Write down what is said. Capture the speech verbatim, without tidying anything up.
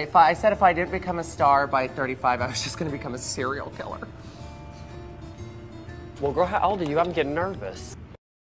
If I, I said if I didn't become a star by thirty-five, I was just going to become a serial killer. Well, girl, how old are you? I'm getting nervous.